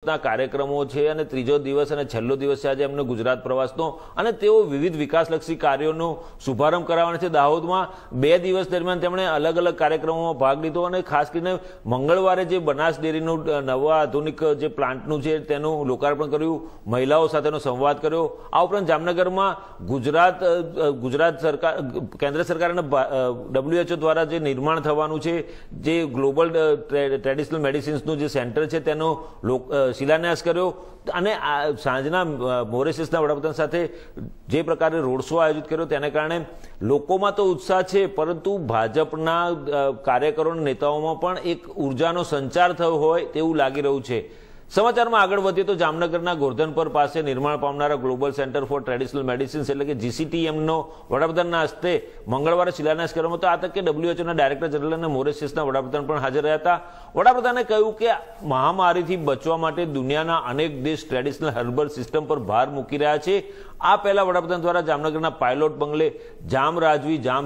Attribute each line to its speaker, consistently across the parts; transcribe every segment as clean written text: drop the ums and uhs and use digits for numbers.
Speaker 1: કાર્યક્રમો છે અને ત્રીજો દિવસ અને છેલ્લો દિવસ છે આજે એમનો ગુજરાત પ્રવાસનો અને તેઓ વિવિધ વિકાસલક્ષી કાર્યોનો શુભારંભ કરાવવાના છે દાહોદમાં। 2 દિવસ દરમિયાન તેમણે અલગ અલગ કાર્યક્રમોમાં ભાગ લીધો અને ખાસ કરીને મંગળવારે જે બનાસ ડેરીનું નવા આધુનિક જે પ્લાન્ટનું છે તેનું લોકાર્પણ કર્યું, મહિલાઓ સાથેનો સંવાદ કર્યો। આ ઉપરાંત જામનગરમાં ગુજરાત સરકાર, કેન્દ્ર સરકાર અને WHO દ્વારા જે નિર્માણ થવાનું છે જે ગ્લોબલ ટ્રેડિશનલ મેડિસિન્સનું જે સેન્ટર છે તેનો શિલાન્યાસ કર્યો અને સાંજના મોરેશિયસના વડાપ્રધાન સાથે જે પ્રકારે રોડ શો આયોજિત કર્યો તેને કારણે લોકોમાં તો ઉત્સાહ છે, પરંતુ ભાજપના કાર્યકરો અને નેતાઓમાં પણ એક ઉર્જાનો સંચાર થયો હોય તેવું લાગી રહ્યું છે। સમાચારમાં આગળ વધીએ તો જામનગરના ગોરધનપર પાસે નિર્માણ પામનારા global centre for traditional medicines એટલે કે GCTMનો વડાપ્રધાનના હસ્તે મંગળવારે શિલાન્યાસ કરવામાં હતો। આ તકે WHOના ડાયરેક્ટર જનરલ અને મોરેશિયસના વડાપ્રધાન પણ હાજર રહ્યા હતા। વડાપ્રધાને કહ્યું કે મહામારીથી બચવા માટે દુનિયાના અનેક દેશ ટ્રેડિશનલ હર્બલ સિસ્ટમ પર ભાર મૂકી રહ્યા છે। આ પહેલા વડાપ્રધાન દ્વારા જામનગરના પાયલોટ બંગલે જામ રાજવી જામ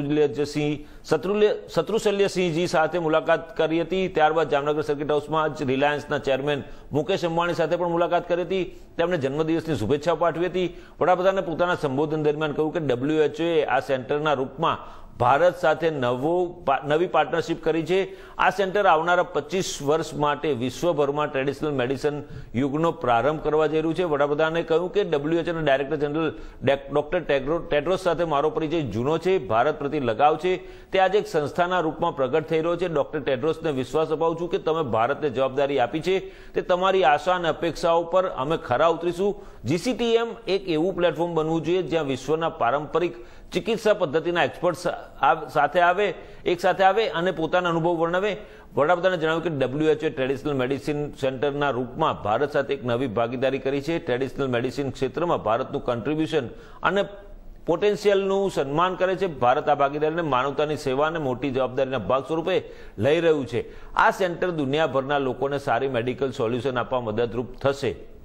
Speaker 1: શત્રુશલ્યસિંહજી સાથે મુલાકાત કરી હતી। ત્યારબાદ જામનગર સર્કિટ હાઉસમાં જ રિલાયન્સના ચેરમેન મુકેશ અંબાણી સાથે પણ મુલાકાત કરી હતી। તેમણે જન્મદિવસની શુભેચ્છાઓ પાઠવી હતી। વડાપ્રધાને પોતાના સંબોધન દરમિયાન કહ્યું કે WHOએ આ સેન્ટરના રૂપમાં ભારત સાથે નવી પાર્ટનરશિપ કરી છે। આ સેન્ટર આવનારા 25 વર્ષ માટે વિશ્વભરમાં ટ્રેડિશનલ મેડિસિન યુગનો પ્રારંભ કરવા જઈ રહ્યું છે। વડાપ્રધાને કહ્યું કે WHOના ડાયરેક્ટર જનરલ ડોક્ટર ટેડ્રોસ સાથે મારો પરિચય જૂનો છે, ભારત પ્રતિ લગાવ છે, તે આજે એક સંસ્થાના રૂપમાં પ્રગટ થઈ રહ્યો છે। ડોક્ટર ટેડ્રોસને વિશ્વાસ અપાવું છું કે તમે ભારતને જવાબદારી આપી છે તે તમારી આશા અને અપેક્ષાઓ પર અમે ખરા ઉતરીશું। GCTM એક એવું પ્લેટફોર્મ બનવું જોઈએ જ્યાં વિશ્વના પારંપરિક ચિકિત્સા પદ્ધતિના એક્સપર્ટ એક સાથે આવે અને પોતાના અનુભવ વર્ણવે। વડાપ્રધાને જણાવ્યું કે WHO ટ્રેડિશનલ મેડિસિન સેન્ટરના રૂપમાં ભારત સાથે એક નવી ભાગીદારી કરી છે। ટ્રેડિશનલ મેડિસિન ક્ષેત્રમાં ભારતનું કન્ટ્રીબ્યુશન અને પોટેન્શિયલનું સન્માન કરે છે। ભારત આ ભાગીદારીને માનવતાની સેવા અને મોટી જવાબદારીના ભાગ સ્વરૂપે લઈ રહ્યું છે। આ સેન્ટર દુનિયાભરના લોકોને સારી મેડિકલ સોલ્યુશન આપવા મદદરૂપ થશે।